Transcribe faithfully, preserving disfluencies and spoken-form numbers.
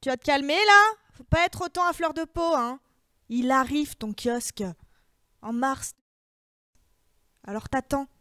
Tu vas te calmer là? Faut pas être autant à fleur de peau, hein. Il arrive ton kiosque. En mars. Alors t'attends.